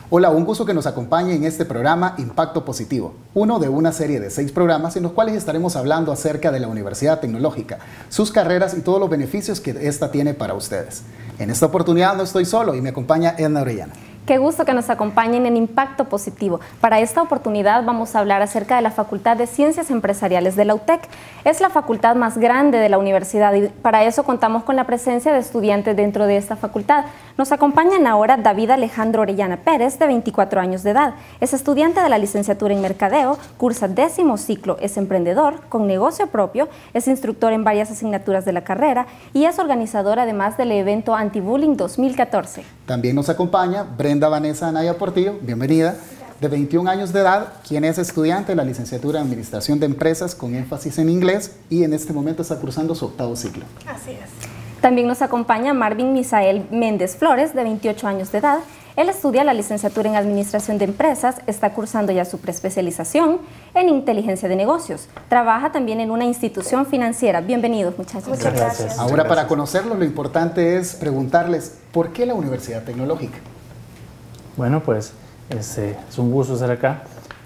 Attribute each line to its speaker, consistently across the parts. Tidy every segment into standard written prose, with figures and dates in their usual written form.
Speaker 1: Hola, un gusto que nos acompañe en este programa Impacto Positivo, uno de una serie de 6 programas en los cuales estaremos hablando acerca de la Universidad Tecnológica, sus carreras y todos los beneficios que esta tiene para ustedes. En esta oportunidad no estoy solo y me acompaña Edna Orellana.
Speaker 2: Qué gusto que nos acompañen en Impacto Positivo. Para esta oportunidad vamos a hablar acerca de la Facultad de Ciencias Empresariales de la UTEC. Es la facultad más grande de la universidad y para eso contamos con la presencia de estudiantes dentro de esta facultad. Nos acompañan ahora David Alejandro Orellana Pérez, de 24 años de edad. Es estudiante de la licenciatura en Mercadeo, cursa 10º ciclo, es emprendedor, con negocio propio, es instructor en varias asignaturas de la carrera y es organizador además del evento Anti-Bullying 2014.
Speaker 1: También nos acompaña Brenda Vanessa Anaya Portillo, bienvenida, de 21 años de edad, quien es estudiante de la licenciatura en Administración de Empresas con énfasis en inglés y en este momento está cursando su 8º ciclo.
Speaker 3: Así es.
Speaker 2: También nos acompaña Marvin Misael Méndez Flores, de 28 años de edad. Él estudia la licenciatura en Administración de Empresas, está cursando ya su preespecialización en Inteligencia de Negocios. Trabaja también en una institución financiera. Bienvenidos, muchachos.
Speaker 3: Muchas gracias.
Speaker 1: Ahora, para conocerlos, lo importante es preguntarles, ¿por qué la Universidad Tecnológica?
Speaker 4: Bueno, pues es un gusto estar acá.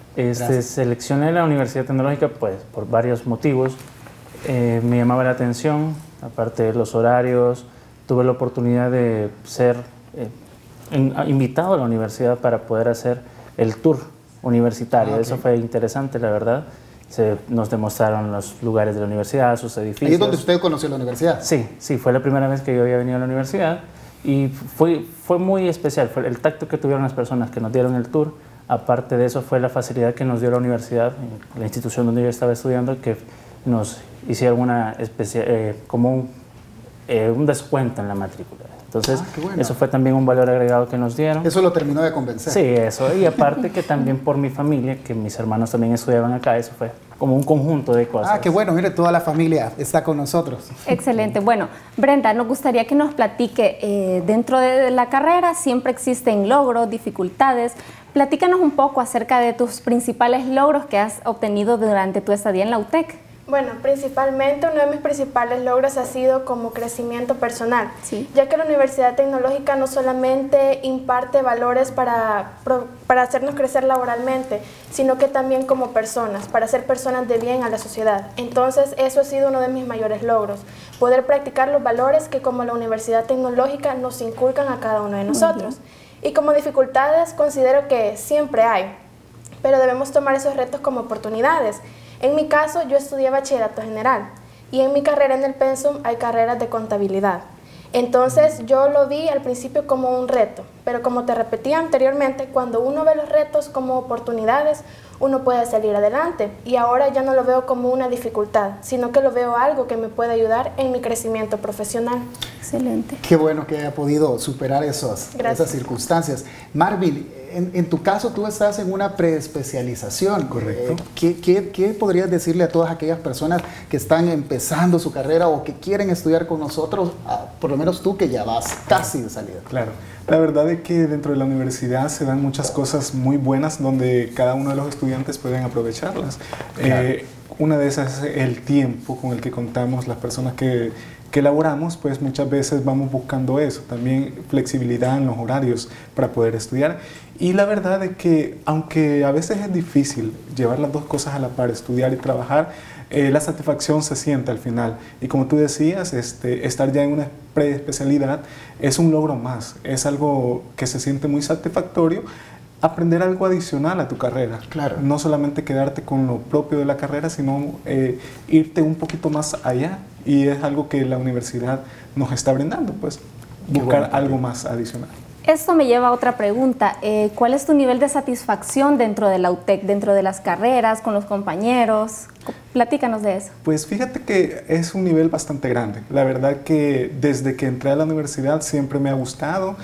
Speaker 4: Seleccioné la Universidad Tecnológica pues, por varios motivos. Me llamaba la atención, aparte de los horarios, tuve la oportunidad de ser invitado a la universidad para poder hacer el tour universitario. Eso fue interesante, la verdad. Nos demostraron los lugares de la universidad, sus edificios.
Speaker 1: ¿Ahí es donde usted conoció la universidad?
Speaker 4: Sí, fue la primera vez que yo había venido a la universidad y fue muy especial. Fue el tacto que tuvieron las personas que nos dieron el tour. Aparte de eso, fue la facilidad que nos dio la universidad, la institución donde yo estaba estudiando, que nos hicieron una como un descuento en la matrícula. Entonces, bueno, eso fue también un valor agregado que nos dieron.
Speaker 1: ¿Eso lo terminó de convencer?
Speaker 4: Sí, eso. Y aparte que también por mi familia, que mis hermanos también estudiaban acá, eso fue como un conjunto de cosas.
Speaker 1: Ah, qué bueno. Mire, toda la familia está con nosotros.
Speaker 2: Excelente. Bueno, Brenda, nos gustaría que nos platique, dentro de la carrera siempre existen logros, dificultades. Platícanos un poco acerca de tus principales logros que has obtenido durante tu estadía en la UTEC.
Speaker 3: Bueno, principalmente uno de mis principales logros ha sido como crecimiento personal,
Speaker 2: sí,
Speaker 3: ya que la Universidad Tecnológica no solamente imparte valores para hacernos crecer laboralmente, sino que también como personas, para ser personas de bien a la sociedad. Entonces, eso ha sido uno de mis mayores logros, poder practicar los valores que como la Universidad Tecnológica nos inculcan a cada uno de nosotros. Y como dificultades considero que siempre hay, pero debemos tomar esos retos como oportunidades. En mi caso, yo estudié bachillerato general y en mi carrera en el pensum hay carreras de contabilidad. Entonces yo lo vi al principio como un reto, pero como te repetí anteriormente, cuando uno ve los retos como oportunidades, uno puede salir adelante y ahora ya no lo veo como una dificultad, sino que lo veo algo que me puede ayudar en mi crecimiento profesional.
Speaker 2: Excelente.
Speaker 1: Qué bueno que haya podido superar esas circunstancias. Marvin, en tu caso tú estás en una preespecialización.
Speaker 5: Correcto.
Speaker 1: ¿Qué podrías decirle a todas aquellas personas que están empezando su carrera o que quieren estudiar con nosotros, por lo menos tú que ya vas casi de salida?
Speaker 5: Claro, la verdad es que dentro de la universidad se dan muchas cosas muy buenas donde cada uno de los estudiantes pueden aprovecharlas.
Speaker 1: Claro.
Speaker 5: Una de esas es el tiempo con el que contamos las personas que elaboramos, pues muchas veces vamos buscando eso, también flexibilidad en los horarios para poder estudiar. Y la verdad es que, aunque a veces es difícil llevar las dos cosas a la par, estudiar y trabajar, la satisfacción se siente al final. Y como tú decías, estar ya en una preespecialidad es un logro más, es algo que se siente muy satisfactorio, aprender algo adicional a tu carrera.
Speaker 1: Claro.
Speaker 5: No solamente quedarte con lo propio de la carrera, sino irte un poquito más allá. Y es algo que la universidad nos está brindando, pues, buscar algo más adicional.
Speaker 2: Esto me lleva a otra pregunta. ¿Cuál es tu nivel de satisfacción dentro de la UTEC, dentro de las carreras, con los compañeros? Platícanos de eso.
Speaker 5: Pues fíjate que es un nivel bastante grande. La verdad que desde que entré a la universidad siempre me ha gustado.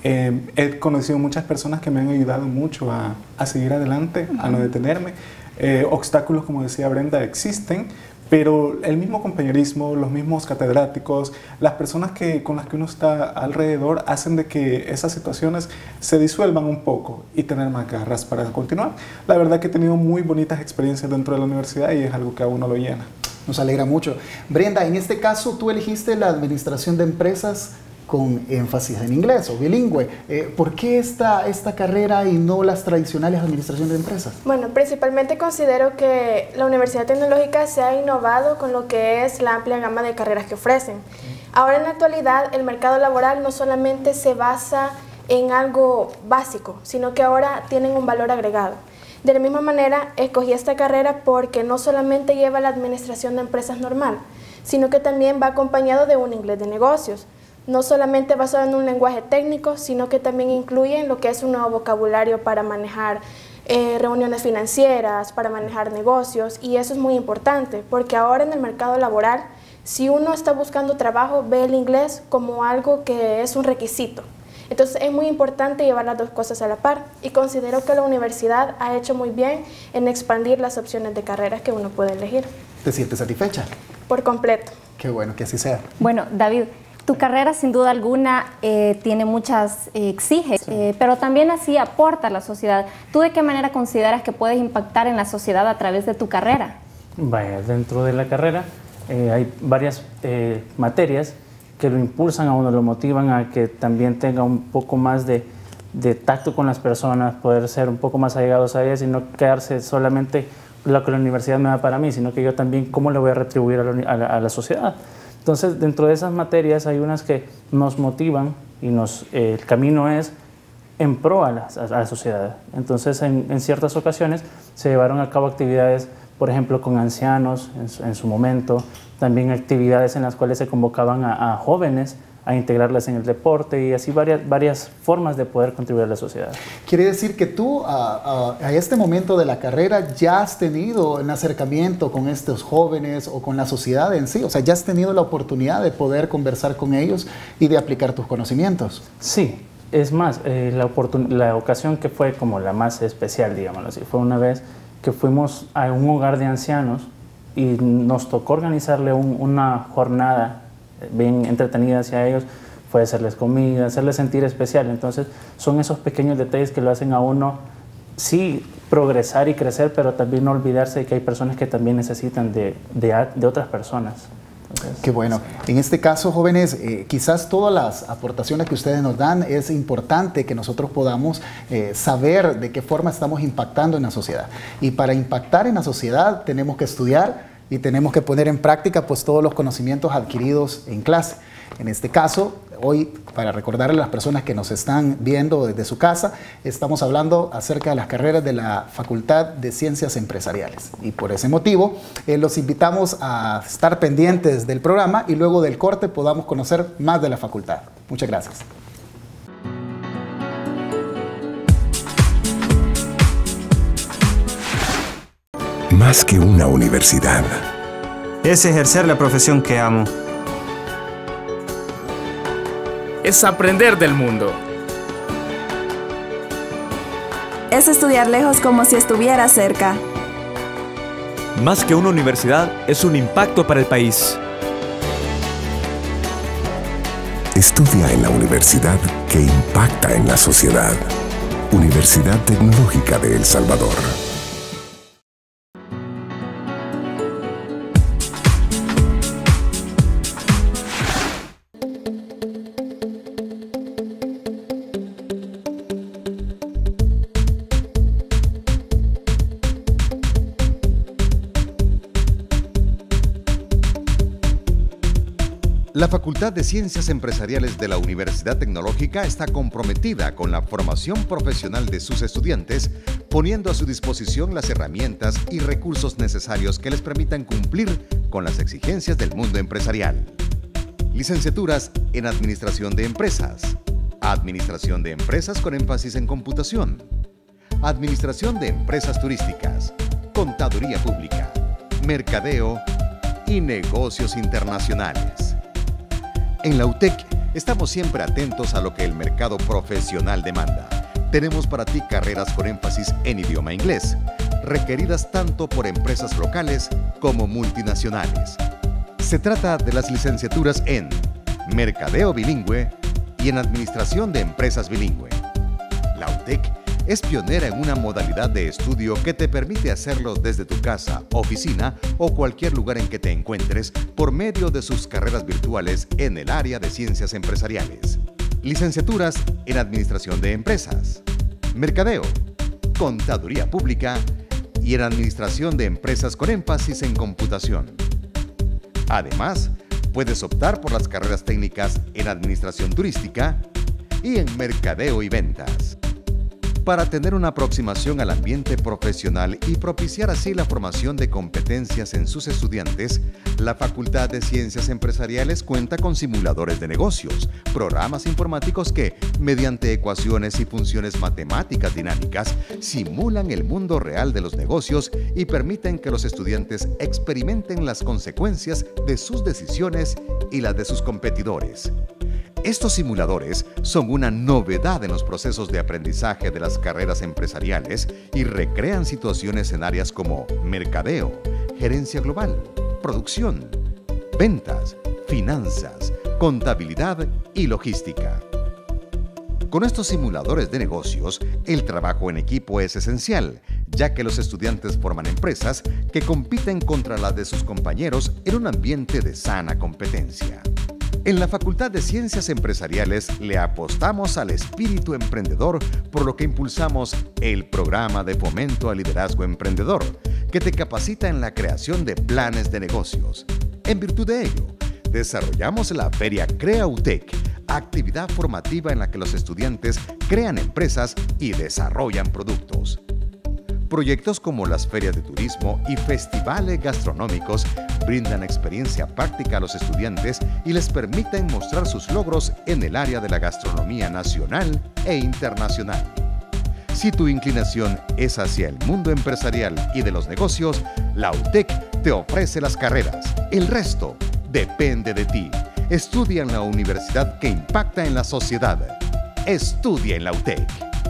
Speaker 5: He conocido muchas personas que me han ayudado mucho a seguir adelante, a no detenerme. Obstáculos, como decía Brenda, existen, pero el mismo compañerismo, los mismos catedráticos, las personas con las que uno está alrededor hacen de que esas situaciones se disuelvan un poco y tener más garras para continuar. La verdad que he tenido muy bonitas experiencias dentro de la universidad y es algo que a uno lo llena.
Speaker 1: Nos alegra mucho. Brenda, en este caso tú elegiste la administración de empresas con énfasis en inglés o bilingüe. ¿Por qué esta carrera y no las tradicionales administración de empresas?
Speaker 3: Bueno, principalmente considero que la Universidad Tecnológica se ha innovado con lo que es la amplia gama de carreras que ofrecen. Ahora en la actualidad el mercado laboral no solamente se basa en algo básico, sino que ahora tienen un valor agregado. De la misma manera, escogí esta carrera porque no solamente lleva la administración de empresas normal, sino que también va acompañado de un inglés de negocios. No solamente basado en un lenguaje técnico, sino que también incluye lo que es un nuevo vocabulario para manejar reuniones financieras, para manejar negocios, y eso es muy importante, porque ahora en el mercado laboral, si uno está buscando trabajo, ve el inglés como algo que es un requisito. Entonces es muy importante llevar las dos cosas a la par, y considero que la universidad ha hecho muy bien en expandir las opciones de carreras que uno puede elegir.
Speaker 1: ¿Te sientes satisfecha?
Speaker 3: Por completo.
Speaker 1: Qué bueno que así sea.
Speaker 2: Bueno, David, tu carrera sin duda alguna tiene muchas exigencias, sí, pero también así aporta a la sociedad. ¿Tú de qué manera consideras que puedes impactar en la sociedad a través de tu carrera?
Speaker 4: Vaya, dentro de la carrera hay varias materias que lo impulsan a uno, lo motivan a que también tenga un poco más de tacto con las personas, poder ser un poco más allegados a ellas y no quedarse solamente lo que la universidad me da para mí, sino que yo también cómo le voy a retribuir a la sociedad. Entonces, dentro de esas materias hay unas que nos motivan y el camino es en pro a la sociedad. Entonces, en ciertas ocasiones se llevaron a cabo actividades, por ejemplo, con ancianos en su momento, también actividades en las cuales se convocaban a jóvenes a integrarlas en el deporte y así varias formas de poder contribuir a la sociedad.
Speaker 1: Quiere decir que tú a este momento de la carrera ya has tenido un acercamiento con estos jóvenes o con la sociedad en sí, o sea, ya has tenido la oportunidad de poder conversar con ellos y de aplicar tus conocimientos.
Speaker 4: Sí, es más, la ocasión que fue como la más especial, digámoslo así, fue una vez que fuimos a un hogar de ancianos y nos tocó organizarle una jornada bien entretenida hacia ellos, fue hacerles comida, hacerles sentir especial. Entonces son esos pequeños detalles que lo hacen a uno sí progresar y crecer, pero también no olvidarse de que hay personas que también necesitan de otras personas. Entonces,
Speaker 1: qué bueno. En este caso, jóvenes, quizás todas las aportaciones que ustedes nos dan, es importante que nosotros podamos saber de qué forma estamos impactando en la sociedad. Y para impactar en la sociedad tenemos que estudiar y tenemos que poner en práctica pues todos los conocimientos adquiridos en clase. En este caso, hoy, para recordarle a las personas que nos están viendo desde su casa, estamos hablando acerca de las carreras de la Facultad de Ciencias Empresariales. Y por ese motivo, los invitamos a estar pendientes del programa y luego del corte podamos conocer más de la facultad. Muchas gracias.
Speaker 6: Más que una universidad.
Speaker 7: Es ejercer la profesión que amo.
Speaker 8: Es aprender del mundo.
Speaker 9: Es estudiar lejos como si estuviera cerca.
Speaker 10: Más que una universidad, es un impacto para el país.
Speaker 6: Estudia en la universidad que impacta en la sociedad. Universidad Tecnológica de El Salvador.
Speaker 11: La Facultad de Ciencias Empresariales de la Universidad Tecnológica está comprometida con la formación profesional de sus estudiantes, poniendo a su disposición las herramientas y recursos necesarios que les permitan cumplir con las exigencias del mundo empresarial. Licenciaturas en Administración de Empresas, Administración de Empresas con énfasis en computación, Administración de Empresas Turísticas, Contaduría Pública, Mercadeo y Negocios Internacionales. En la UTEC estamos siempre atentos a lo que el mercado profesional demanda. Tenemos para ti carreras con énfasis en idioma inglés, requeridas tanto por empresas locales como multinacionales. Se trata de las licenciaturas en Mercadeo Bilingüe y en Administración de Empresas Bilingüe. La UTEC es pionera en una modalidad de estudio que te permite hacerlo desde tu casa, oficina o cualquier lugar en que te encuentres por medio de sus carreras virtuales en el área de ciencias empresariales. Licenciaturas en Administración de Empresas, Mercadeo, Contaduría Pública y en Administración de Empresas con énfasis en Computación. Además, puedes optar por las carreras técnicas en Administración Turística y en Mercadeo y Ventas. Para tener una aproximación al ambiente profesional y propiciar así la formación de competencias en sus estudiantes, la Facultad de Ciencias Empresariales cuenta con simuladores de negocios, programas informáticos que, mediante ecuaciones y funciones matemáticas dinámicas, simulan el mundo real de los negocios y permiten que los estudiantes experimenten las consecuencias de sus decisiones y las de sus competidores. Estos simuladores son una novedad en los procesos de aprendizaje de las carreras empresariales y recrean situaciones en áreas como mercadeo, gerencia global, producción, ventas, finanzas, contabilidad y logística. Con estos simuladores de negocios, el trabajo en equipo es esencial, ya que los estudiantes forman empresas que compiten contra las de sus compañeros en un ambiente de sana competencia. En la Facultad de Ciencias Empresariales le apostamos al espíritu emprendedor, por lo que impulsamos el programa de fomento al liderazgo emprendedor, que te capacita en la creación de planes de negocios. En virtud de ello, desarrollamos la Feria Crea UTEC, actividad formativa en la que los estudiantes crean empresas y desarrollan productos. Proyectos como las ferias de turismo y festivales gastronómicos brindan experiencia práctica a los estudiantes y les permiten mostrar sus logros en el área de la gastronomía nacional e internacional. Si tu inclinación es hacia el mundo empresarial y de los negocios, la UTEC te ofrece las carreras. El resto depende de ti. Estudia en la universidad que impacta en la sociedad. Estudia en la UTEC.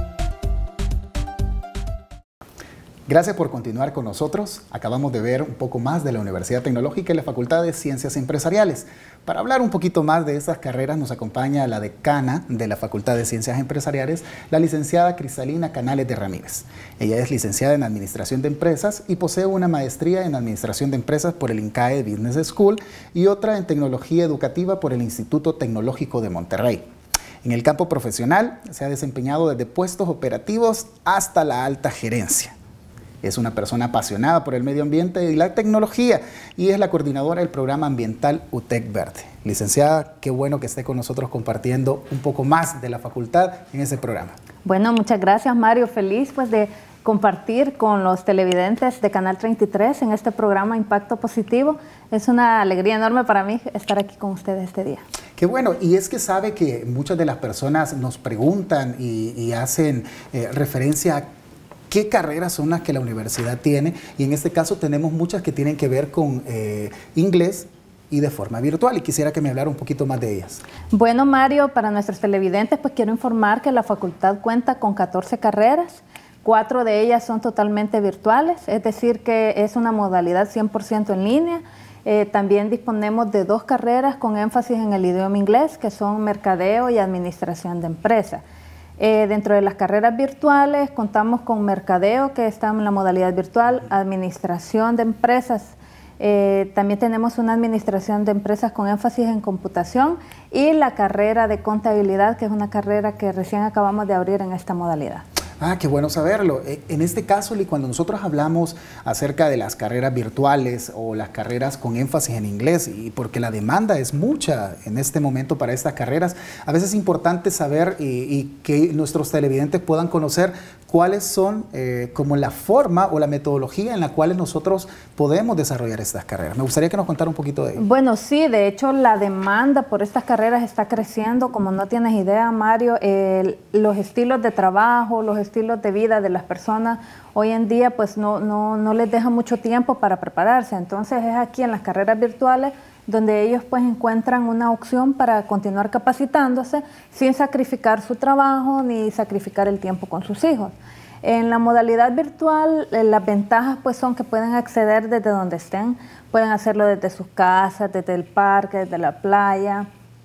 Speaker 1: Gracias por continuar con nosotros. Acabamos de ver un poco más de la Universidad Tecnológica y la Facultad de Ciencias Empresariales. Para hablar un poquito más de estas carreras nos acompaña la decana de la Facultad de Ciencias Empresariales, la licenciada Cristalina Canales de Ramírez. Ella es licenciada en Administración de Empresas y posee una maestría en Administración de Empresas por el INCAE Business School y otra en Tecnología Educativa por el Instituto Tecnológico de Monterrey. En el campo profesional se ha desempeñado desde puestos operativos hasta la alta gerencia. Es una persona apasionada por el medio ambiente y la tecnología y es la coordinadora del programa ambiental UTEC Verde. Licenciada, qué bueno que esté con nosotros compartiendo un poco más de la facultad en ese programa.
Speaker 12: Bueno, muchas gracias, Mario. Feliz pues de compartir con los televidentes de Canal 33 en este programa Impacto Positivo. Es una alegría enorme para mí estar aquí con ustedes este día.
Speaker 1: Qué bueno, y es que sabe que muchas de las personas nos preguntan y hacen referencia a ¿qué carreras son las que la universidad tiene? Y en este caso tenemos muchas que tienen que ver con inglés y de forma virtual. Y quisiera que me hablara un poquito más de ellas.
Speaker 12: Bueno, Mario, para nuestros televidentes, pues quiero informar que la facultad cuenta con 14 carreras. 4 de ellas son totalmente virtuales, es decir, que es una modalidad 100% en línea. También disponemos de 2 carreras con énfasis en el idioma inglés, que son Mercadeo y Administración de Empresas. Dentro de las carreras virtuales contamos con Mercadeo, que está en la modalidad virtual, Administración de Empresas. También tenemos una Administración de Empresas con énfasis en computación y la carrera de Contabilidad, que es una carrera que recién acabamos de abrir en esta modalidad.
Speaker 1: Ah, qué bueno saberlo. En este caso, cuando nosotros hablamos acerca de las carreras virtuales o las carreras con énfasis en inglés, y porque la demanda es mucha en este momento para estas carreras, a veces es importante saber y que nuestros televidentes puedan conocer cuáles son como la forma o la metodología en la cual nosotros podemos desarrollar estas carreras. Me gustaría que nos contara un poquito de ello.
Speaker 12: Bueno, sí, de hecho la demanda por estas carreras está creciendo, como no tienes idea, Mario. Los estilos de trabajo, los estilos de vida de las personas hoy en día pues no les deja mucho tiempo para prepararse. Entonces es aquí en las carreras virtuales donde ellos pues encuentran una opción para continuar capacitándose sin sacrificar su trabajo ni sacrificar el tiempo con sus hijos. En la modalidad virtual, las ventajas pues son que pueden acceder desde donde estén, pueden hacerlo desde sus casas, desde el parque, desde la playa.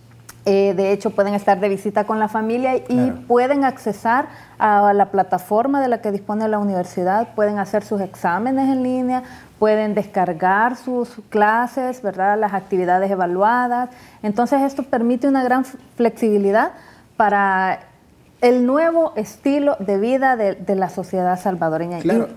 Speaker 12: De hecho, pueden estar de visita con la familia y pueden accesar a la plataforma de la que dispone la universidad, pueden hacer sus exámenes en línea, pueden descargar sus clases, ¿verdad?, las actividades evaluadas. Entonces, esto permite una gran flexibilidad para el nuevo estilo de vida de la sociedad salvadoreña.
Speaker 1: Claro,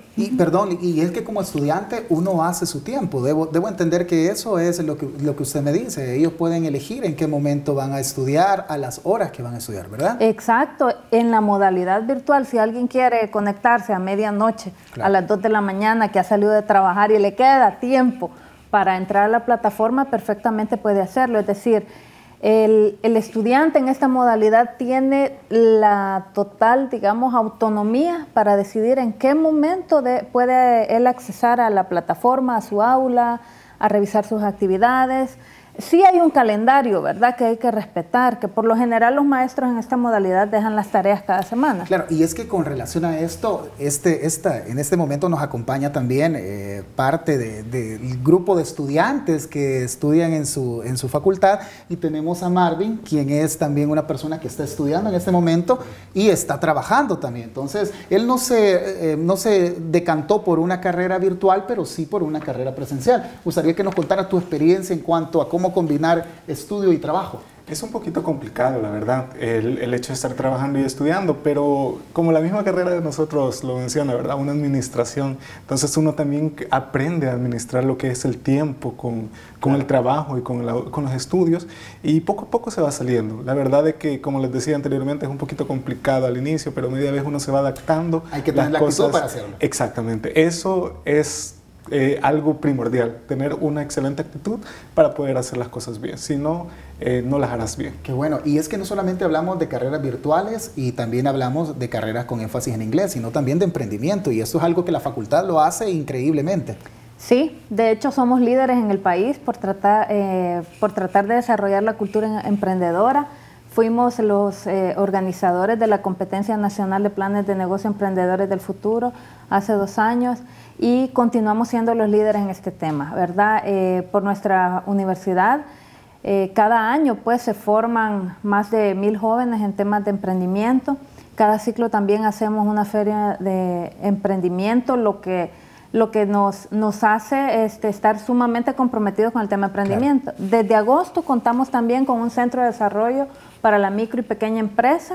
Speaker 1: y es que como estudiante uno hace su tiempo. Debo entender que eso es lo que usted me dice. Ellos pueden elegir en qué momento van a estudiar, a las horas que van a estudiar, ¿verdad?
Speaker 12: Exacto. En la modalidad virtual, si alguien quiere conectarse a medianoche, a las 2 de la mañana, que ha salido de trabajar y le queda tiempo para entrar a la plataforma, perfectamente puede hacerlo. Es decir, el estudiante en esta modalidad tiene la total, digamos, autonomía para decidir en qué momento puede él accesar a la plataforma, a su aula, a revisar sus actividades. Sí hay un calendario, ¿verdad?, que hay que respetar, que por lo general los maestros en esta modalidad dejan las tareas cada semana.
Speaker 1: Claro, y es que con relación a esto, en este momento nos acompaña también parte del grupo de estudiantes que estudian en su facultad, y tenemos a Marvin, quien es también una persona que está estudiando en este momento y está trabajando también. Entonces, él no se decantó por una carrera virtual, pero sí por una carrera presencial. Gustaría que nos contara tu experiencia en cuanto a cómo combinar estudio y trabajo.
Speaker 5: Es un poquito complicado, la verdad, el hecho de estar trabajando y estudiando, pero como la misma carrera de nosotros lo menciona, ¿verdad?, una administración, entonces uno también aprende a administrar lo que es el tiempo con el trabajo y con los estudios, y poco a poco se va saliendo. La verdad es que, como les decía anteriormente, es un poquito complicado al inicio, pero media vez uno se va adaptando.
Speaker 1: Hay que tener la actitud para hacerlo.
Speaker 5: Exactamente, eso es algo primordial, tener una excelente actitud para poder hacer las cosas bien, si no, no las harás bien.
Speaker 1: Qué bueno, y es que no solamente hablamos de carreras virtuales y también hablamos de carreras con énfasis en inglés, sino también de emprendimiento, y esto es algo que la facultad lo hace increíblemente.
Speaker 12: Sí, de hecho somos líderes en el país por tratar de desarrollar la cultura emprendedora. Fuimos los organizadores de la Competencia Nacional de Planes de Negocio Emprendedores del Futuro hace 2 años, y continuamos siendo los líderes en este tema, ¿verdad? Por nuestra universidad, cada año pues se forman más de 1000 jóvenes en temas de emprendimiento. Cada ciclo también hacemos una feria de emprendimiento, lo que nos hace estar sumamente comprometidos con el tema de emprendimiento. Claro. Desde agosto contamos también con un centro de desarrollo para la micro y pequeña empresa,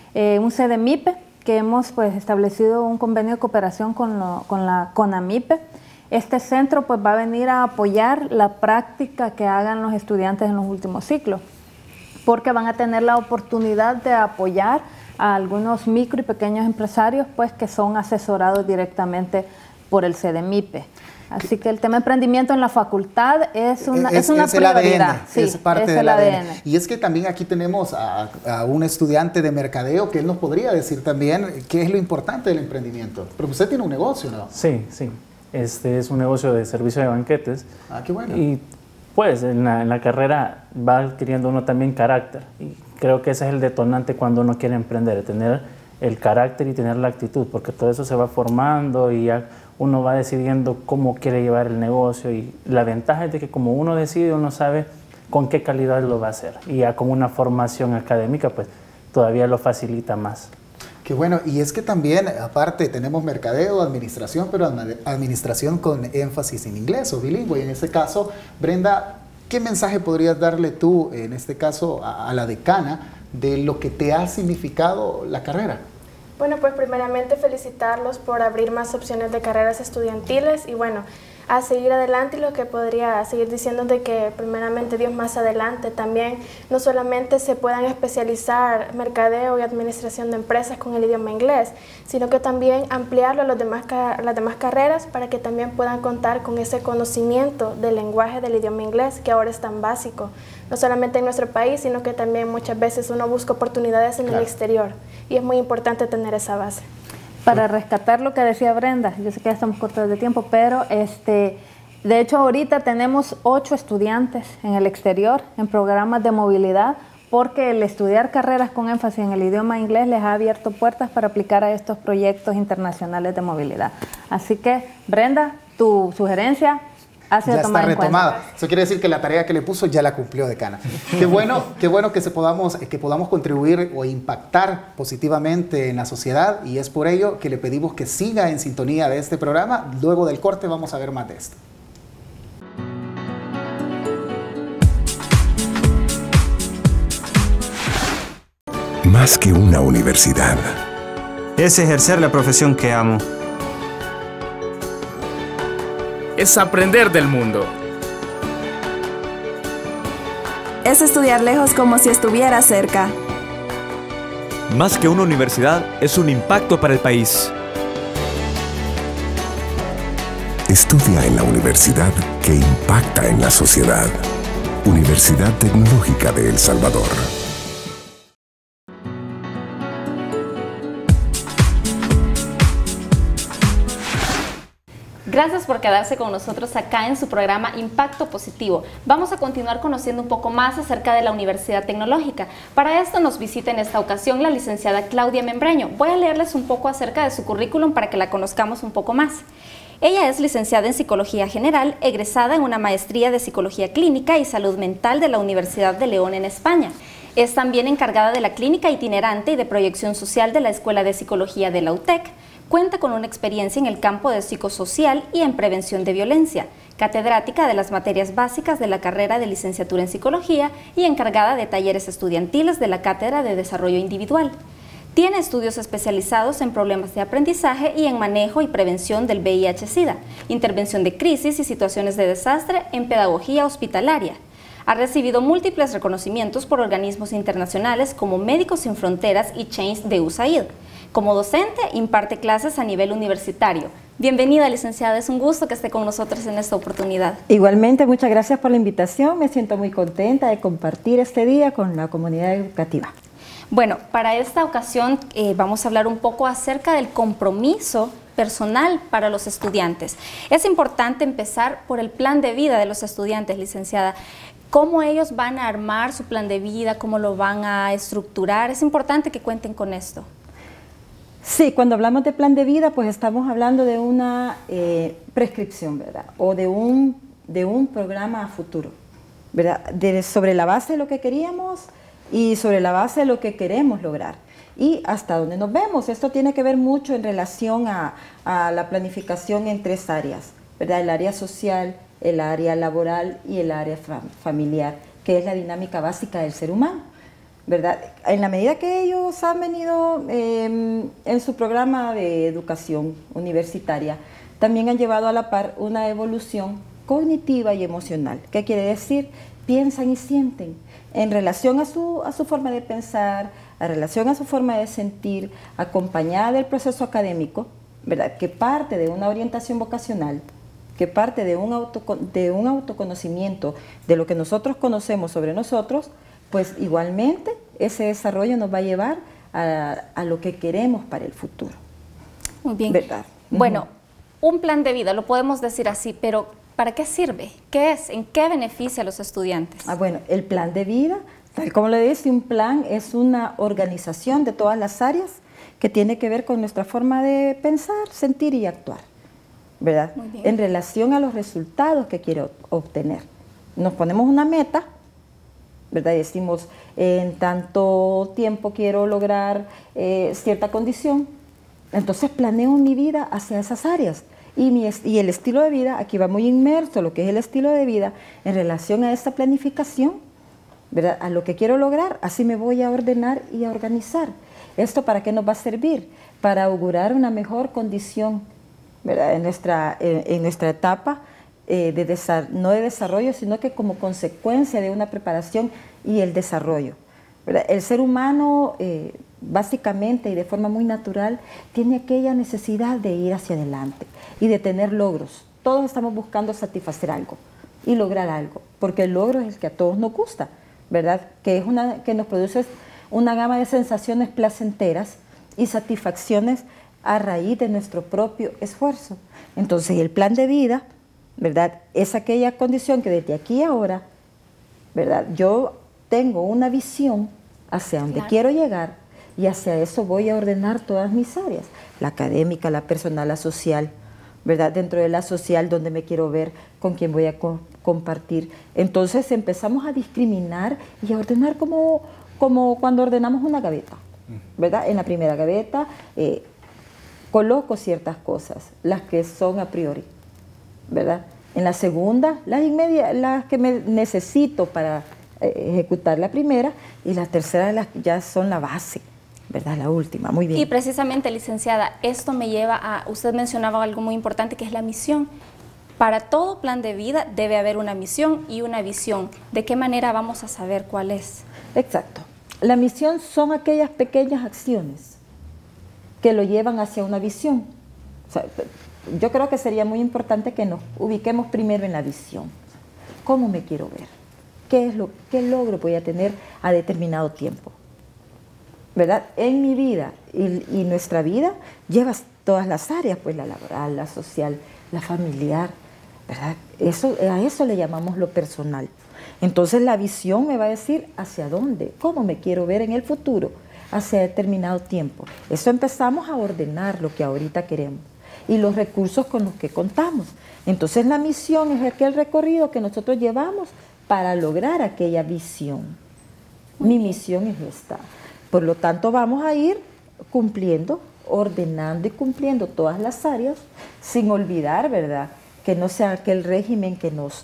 Speaker 12: un CDMIPE, que hemos pues establecido un convenio de cooperación con la CONAMIPE. Este centro pues va a venir a apoyar la práctica que hagan los estudiantes en los últimos ciclos, porque van a tener la oportunidad de apoyar a algunos micro y pequeños empresarios pues que son asesorados directamente por el CDMIPE. Así que el tema de emprendimiento en la facultad es una prioridad.
Speaker 1: Sí, es parte del ADN. Y es que también aquí tenemos a un estudiante de mercadeo que él nos podría decir también qué es lo importante del emprendimiento. Pero usted tiene un negocio, ¿no?
Speaker 4: Sí, sí. Este es un negocio de servicio de banquetes.
Speaker 1: Ah, qué bueno.
Speaker 4: Y pues en la carrera va adquiriendo uno también carácter. Y creo que ese es el detonante cuando uno quiere emprender, tener el carácter y tener la actitud, porque todo eso se va formando y ya uno va decidiendo cómo quiere llevar el negocio, y la ventaja es de que como uno decide, uno sabe con qué calidad lo va a hacer, y ya con una formación académica pues todavía lo facilita más.
Speaker 1: Qué bueno, y es que también aparte tenemos mercadeo, administración, pero administración con énfasis en inglés o bilingüe. Y en este caso, Brenda, ¿qué mensaje podrías darle tú, en este caso a la decana, de lo que te ha significado la carrera?
Speaker 3: Bueno, pues primeramente felicitarlos por abrir más opciones de carreras estudiantiles, y bueno, a seguir adelante, y lo que podría seguir diciendo de que primeramente Dios más adelante también no solamente se puedan especializar mercadeo y administración de empresas con el idioma inglés, sino que también ampliarlo a las demás carreras para que también puedan contar con ese conocimiento del lenguaje del idioma inglés que ahora es tan básico, no solamente en nuestro país, sino que también muchas veces uno busca oportunidades en el exterior, y es muy importante tener esa base.
Speaker 12: Para rescatar lo que decía Brenda, yo sé que ya estamos cortos de tiempo, pero de hecho ahorita tenemos 8 estudiantes en el exterior en programas de movilidad, porque el estudiar carreras con énfasis en el idioma inglés les ha abierto puertas para aplicar a estos proyectos internacionales de movilidad. Así que, Brenda, tu sugerencia. Ha sido
Speaker 1: ya está
Speaker 12: tomada en
Speaker 1: retomada.
Speaker 12: cuenta.
Speaker 1: Eso quiere decir que la tarea que le puso ya la cumplió, decana. Qué bueno que podamos contribuir o impactar positivamente en la sociedad, y es por ello que le pedimos que siga en sintonía de este programa. Luego del corte vamos a ver más de esto.
Speaker 6: Más que una universidad.
Speaker 7: Es ejercer la profesión que amo.
Speaker 8: Es aprender del mundo.
Speaker 9: Es estudiar lejos como si estuviera cerca.
Speaker 10: Más que una universidad, es un impacto para el país.
Speaker 6: Estudia en la universidad que impacta en la sociedad. Universidad Tecnológica de El Salvador.
Speaker 2: Gracias por quedarse con nosotros acá en su programa Impacto Positivo. Vamos a continuar conociendo un poco más acerca de la Universidad Tecnológica. Para esto nos visita en esta ocasión la licenciada Claudia Membreño. Voy a leerles un poco acerca de su currículum para que la conozcamos un poco más. Ella es licenciada en Psicología General, egresada en una maestría de Psicología Clínica y Salud Mental de la Universidad de León en España. Es también encargada de la clínica itinerante y de proyección social de la Escuela de Psicología de la UTEC. Cuenta con una experiencia en el campo de psicosocial y en prevención de violencia, catedrática de las materias básicas de la carrera de licenciatura en Psicología y encargada de talleres estudiantiles de la Cátedra de Desarrollo Individual. Tiene estudios especializados en problemas de aprendizaje y en manejo y prevención del VIH-Sida, intervención de crisis y situaciones de desastre en pedagogía hospitalaria. Ha recibido múltiples reconocimientos por organismos internacionales como Médicos Sin Fronteras y Change de USAID. Como docente, imparte clases a nivel universitario. Bienvenida, licenciada, es un gusto que esté con nosotros en esta oportunidad.
Speaker 13: Igualmente, muchas gracias por la invitación. Me siento muy contenta de compartir este día con la comunidad educativa.
Speaker 2: Bueno, para esta ocasión vamos a hablar un poco acerca del compromiso personal para los estudiantes. Es importante empezar por el plan de vida de los estudiantes, licenciada. ¿Cómo ellos van a armar su plan de vida? ¿Cómo lo van a estructurar? Es importante que cuenten con esto.
Speaker 13: Sí, cuando hablamos de plan de vida, pues estamos hablando de una prescripción, ¿verdad? O de un programa a futuro, ¿verdad? Sobre la base de lo que queríamos y sobre la base de lo que queremos lograr. Y hasta dónde nos vemos. Esto tiene que ver mucho en relación a la planificación en tres áreas, ¿verdad? El área social, el área laboral y el área familiar, que es la dinámica básica del ser humano, ¿verdad? En la medida que ellos han venido en su programa de educación universitaria, también han llevado a la par una evolución cognitiva y emocional. ¿Qué quiere decir? Piensan y sienten en relación a su forma de pensar, en relación a su forma de sentir, acompañada del proceso académico, ¿verdad? Que parte de una orientación vocacional, que parte de un autoconocimiento de lo que nosotros conocemos sobre nosotros, pues igualmente ese desarrollo nos va a llevar a lo que queremos para el futuro.
Speaker 2: Muy bien.
Speaker 13: ¿Verdad?
Speaker 2: Bueno, un plan de vida, lo podemos decir así, pero ¿para qué sirve? ¿Qué es? ¿En qué beneficia a los estudiantes?
Speaker 13: Bueno, el plan de vida, tal como le dice, un plan es una organización de todas las áreas que tiene que ver con nuestra forma de pensar, sentir y actuar, ¿verdad? En relación a los resultados que quiero obtener. Nos ponemos una meta, ¿verdad? Y decimos, en tanto tiempo quiero lograr cierta condición, entonces planeo mi vida hacia esas áreas. Y el estilo de vida, aquí va muy inmerso lo que es el estilo de vida en relación a esta planificación, ¿verdad? A lo que quiero lograr, así me voy a ordenar y a organizar. ¿Esto para qué nos va a servir? Para augurar una mejor condición, ¿verdad? En nuestra etapa, no de desarrollo, sino que como consecuencia de una preparación y el desarrollo, ¿verdad? El ser humano, básicamente y de forma muy natural, tiene aquella necesidad de ir hacia adelante y de tener logros. Todos estamos buscando satisfacer algo y lograr algo, porque el logro es el que a todos nos gusta, ¿verdad? Que nos produce una gama de sensaciones placenteras y satisfacciones a raíz de nuestro propio esfuerzo. Entonces, el plan de vida, ¿verdad? Es aquella condición que desde aquí a ahora, ¿verdad? Yo tengo una visión hacia donde quiero llegar y hacia eso voy a ordenar todas mis áreas, la académica, la personal, la social, ¿verdad? Dentro de la social, donde me quiero ver, con quién voy a compartir. Entonces empezamos a discriminar y a ordenar como cuando ordenamos una gaveta, ¿verdad? En la primera gaveta coloco ciertas cosas, las que son a priori, ¿verdad? En la segunda, las que me necesito para ejecutar la primera, y la tercera ya son la base, ¿verdad? La última, muy bien.
Speaker 2: Y precisamente, licenciada, esto me lleva a, usted mencionaba algo muy importante que es la misión. Para todo plan de vida debe haber una misión y una visión. ¿De qué manera vamos a saber cuál es?
Speaker 13: Exacto. La misión son aquellas pequeñas acciones que lo llevan hacia una visión. O sea, yo creo que sería muy importante que nos ubiquemos primero en la visión. ¿Cómo me quiero ver? ¿Qué logro voy a tener a determinado tiempo? ¿Verdad? En mi vida y nuestra vida llevas todas las áreas, pues la laboral, la social, la familiar, ¿verdad? A eso le llamamos lo personal. Entonces la visión me va a decir hacia dónde, cómo me quiero ver en el futuro, hacia determinado tiempo. Eso empezamos a ordenar lo que ahorita queremos y los recursos con los que contamos. Entonces la misión es aquel recorrido que nosotros llevamos para lograr aquella visión. Mi misión es esta. Por lo tanto, vamos a ir cumpliendo, ordenando y cumpliendo todas las áreas, sin olvidar, ¿verdad?, que no sea aquel régimen que nos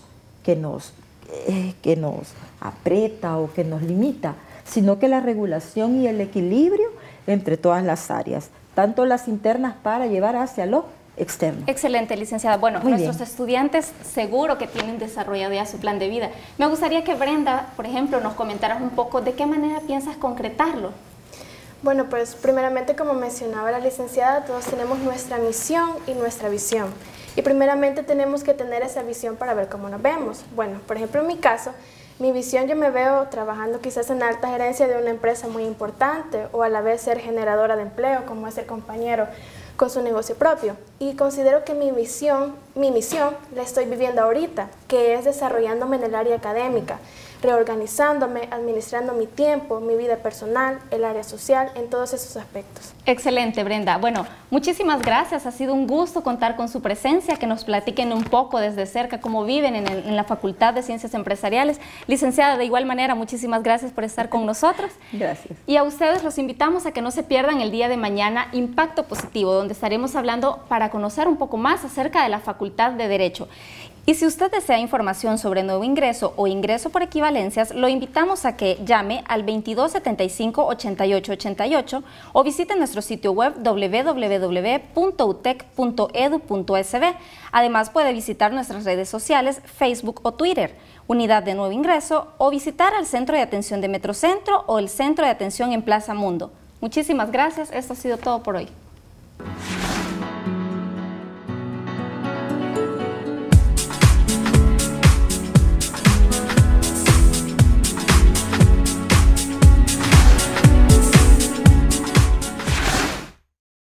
Speaker 13: aprieta o que nos limita, sino que la regulación y el equilibrio entre todas las áreas, tanto las internas para llevar hacia lo externo.
Speaker 2: Excelente, licenciada. Bueno, nuestros estudiantes seguro que tienen desarrollado ya su plan de vida. Me gustaría que Brenda, por ejemplo, nos comentaras un poco de qué manera piensas concretarlo.
Speaker 3: Bueno, pues primeramente, como mencionaba la licenciada, todos tenemos nuestra misión y nuestra visión. Y primeramente tenemos que tener esa visión para ver cómo nos vemos. Bueno, por ejemplo, en mi caso, mi visión, yo me veo trabajando quizás en alta gerencia de una empresa muy importante o a la vez ser generadora de empleo, como es el compañero con su negocio propio. Y considero que mi misión la estoy viviendo ahorita, que es desarrollándome en el área académica, reorganizándome, administrando mi tiempo, mi vida personal, el área social, en todos esos aspectos.
Speaker 2: Excelente, Brenda. Bueno, muchísimas gracias. Ha sido un gusto contar con su presencia, que nos platiquen un poco desde cerca cómo viven en la Facultad de Ciencias Empresariales. Licenciada, de igual manera, muchísimas gracias por estar con nosotros.
Speaker 13: Gracias.
Speaker 2: Y a ustedes los invitamos a que no se pierdan el día de mañana Impacto Positivo, donde estaremos hablando para conocer un poco más acerca de la Facultad de Derecho. Y si usted desea información sobre nuevo ingreso o ingreso por equivalencias, lo invitamos a que llame al 2275-8888 o visite nuestro sitio web www.utec.edu.sb. Además, puede visitar nuestras redes sociales, Facebook o Twitter, Unidad de Nuevo Ingreso, o visitar al Centro de Atención de Metrocentro o el Centro de Atención en Plaza Mundo. Muchísimas gracias. Esto ha sido todo por hoy.